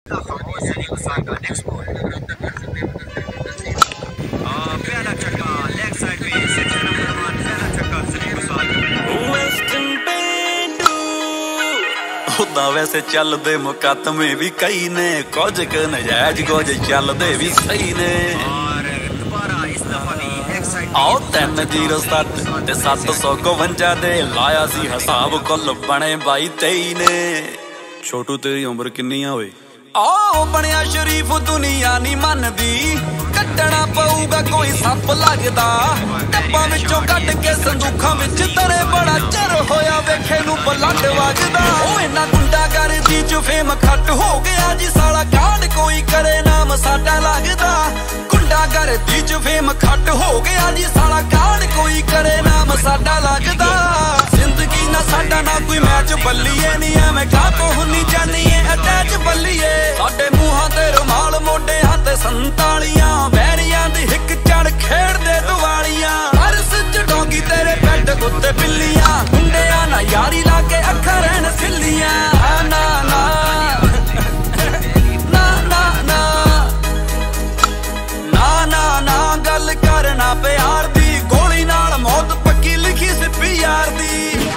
वैसे चलते मुकदमे भी कई ने, कुछ क नजायज कुछ चलते भी सही ने। आओ 307 ते 752 दे लाया सी हिसाब, कुल बने 22-23 ने। छोटू तेरी उम्र किन्नी होई? आओ बनया शरीफ दुनिया नी मनदी, कट्टना पऊगा कोई सप लगदा। डब्बा विचों कट के संदूखां विच तरे, बड़ा चर होया वेखे नू ब्लड वगदा। ओ इन्ना गुंडागर्दी च फेम खट हो गया जी साला, कांड कोई करे नाम साडा लगदा। गुंडागर्दी च फेम खट हो गया जी साला, कांड कोई करे नाम साडा लगदा। जिंदगी ना साडा ना कोई मैच बल्लीए, नी एवें कातो हुन्नी जानिए अटैच बल्लीए। साडे मूहां ते रुमाल मोढियां ते 47 बैरियां दी हिक चढ़ खेड़दे दुआलियां। अरस च डोंगी तेरे बैड उत्ते बिल्लियां, मुंडियां ना यारी लाके अखां रहन सिल्लियां। ना ना ना ना ना ना ना ना गल करना प्यार दी, गोली नाल मौत पक्की लिखी सी प्यार दी।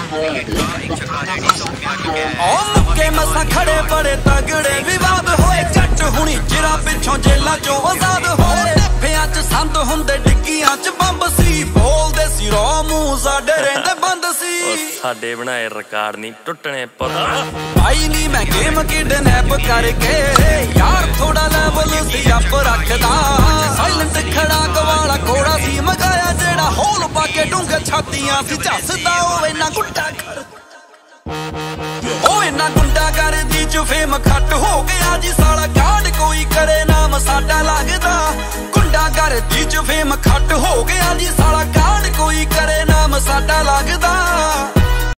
ओ मुक्के मसा खड़े बड़े तगड़े विवाद होए, जट हुणी चिरा पिछों जेलां चों आजाद होए। डब्बियां च संद हुंदे डिग्गियां च बंब सी, बोलदे सी रो मूंह साडे रहिंदे बंद सी। साडे बनाए रिकॉर्ड नहीं टुटने पर भाई नी मैं गेम किडनैप करके यार थोड़ा लेवल सी अप रखदा। साइलेंट खड़ा गवाला घोड़ा सी मगाया, जेड़ा होल पाके डूंगे छातियां सी झसदा। ओ इन्ना गुंडा कर, ओ इन्ना गुंडागर्दी च फेम खट हो गया जी साला, कांड कोई करे नाम साडा लगदा। गुंडागर्दी च फेम खट हो गया जी साला, कांड कोई करे नाम साडा लगदा।